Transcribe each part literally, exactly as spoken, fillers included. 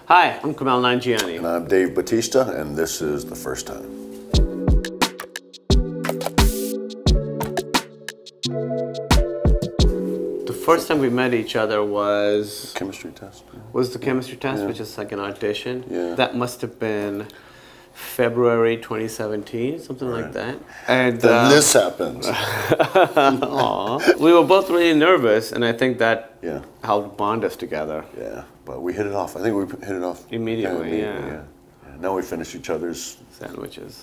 Hi, I'm Kumail Nanjiani. And I'm Dave Bautista, and this is The First Time. The first time we met each other was... Chemistry test. Was the chemistry test, yeah. which is like an audition. Yeah. That must have been February twenty seventeen, something right. like that. And then uh, this happens. Aw. We were both really nervous, and I think that yeah. helped bond us together. Yeah, but we hit it off. I think we hit it off Immediately, yeah. yeah. yeah. yeah. Now we finish each other's sandwiches.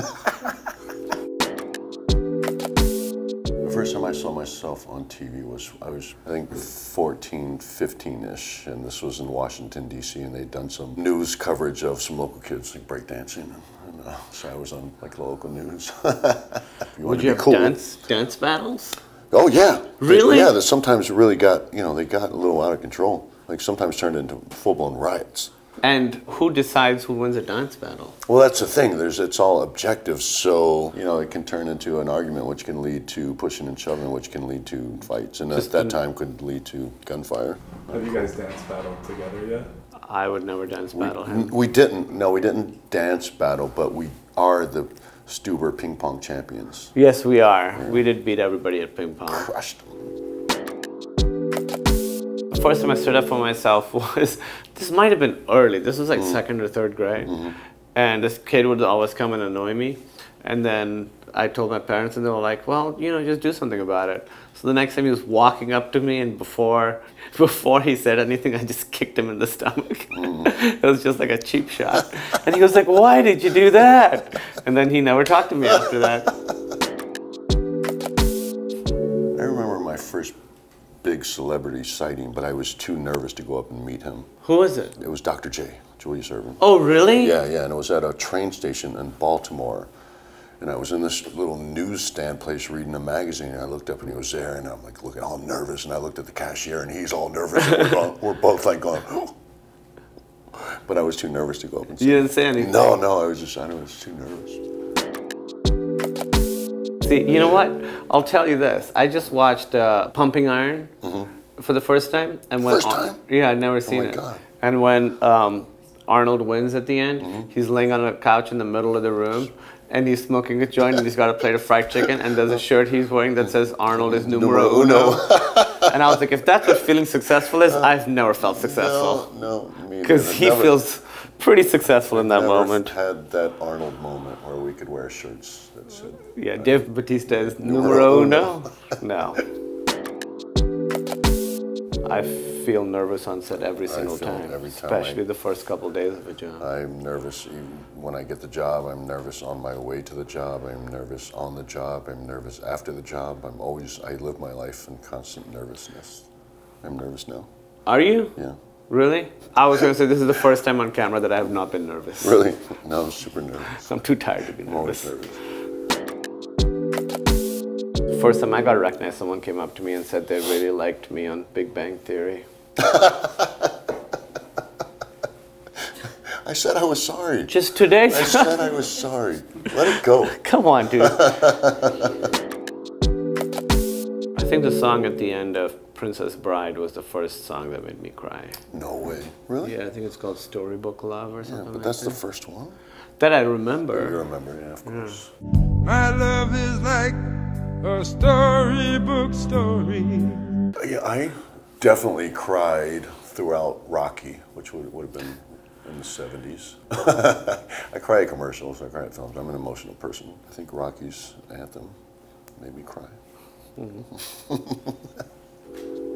The first time I saw myself on T V was, I was, I think, fourteen, fifteen-ish, and this was in Washington, D C, and they'd done some news coverage of some local kids like breakdancing, and, and uh, so I was on like the local news. you Would you have cool. dance, dance battles? Oh yeah. Really? They, yeah, that sometimes really got, you know, they got a little out of control. Like sometimes turned into full-blown riots. And who decides who wins a dance battle? Well, that's the thing. There's, it's all objective, so you know it can turn into an argument, which can lead to pushing and shoving, which can lead to fights, and at that time could lead to gunfire. Have you guys dance battled together yet? I would never dance battle him. We didn't. No, we didn't dance battle, but we are the Stuber ping pong champions. Yes, we are. Yeah. We did beat everybody at ping pong. Crushed them. The first time I stood up for myself was, this might have been early. This was like mm. second or third grade. Mm-hmm. And this kid would always come and annoy me. And then I told my parents and they were like, well, you know, just do something about it. So the next time he was walking up to me, and before before he said anything, I just kicked him in the stomach. Mm. It was just like a cheap shot. And he was like, why did you do that? And then he never talked to me after that. I remember my first big celebrity sighting, but I was too nervous to go up and meet him. Who was it? It was Doctor J, Julius Erving. Oh, really? Yeah, yeah, and it was at a train station in Baltimore. And I was in this little newsstand place reading a magazine, and I looked up and he was there, and I'm like looking all nervous, and I looked at the cashier and he's all nervous, and we're, going, we're both like going, oh. But I was too nervous to go up and say You didn't say anything? No, no, I was just, I was too nervous. See, you know what? I'll tell you this. I just watched uh, Pumping Iron mm-hmm. for the first time. And when first time? Yeah, I'd never seen oh my it. God. And when um, Arnold wins at the end, mm-hmm. he's laying on a couch in the middle of the room, and he's smoking a joint, and he's got a plate of fried chicken, and there's a shirt he's wearing that says Arnold is numero, numero uno. And I was like, if that's what feeling successful is, I've never felt successful. No, no, me because he never, feels pretty successful in that never moment. Had that Arnold moment where we could wear shirts that said, yeah, Dave Bautista is numero uno. No. I feel nervous on set every single time, every time, especially I, the first couple of days of a job. I'm nervous even when I get the job. I'm nervous on my way to the job. I'm nervous on the job. I'm nervous after the job. I'm always, I live my life in constant nervousness. I'm nervous now. Are you? Yeah. Really? I was going to say this is the first time on camera that I have not been nervous. Really? No, I'm super nervous. I'm too tired to be nervous. I'm always nervous. First time I got recognized, someone came up to me and said they really liked me on Big Bang Theory. I said I was sorry. Just today? I said I was sorry. Let it go. Come on, dude. I think the song at the end of Princess Bride was the first song that made me cry. No way. Really? Yeah, I think it's called Storybook Love or something Yeah, but like that's that. the first one? That I remember. You remember, yeah, of course. Yeah. My love is like a storybook story. Yeah, I definitely cried throughout Rocky, which would, would have been in the seventies. I cry at commercials, I cry at films. I'm an emotional person. I think Rocky's anthem made me cry. Mm-hmm.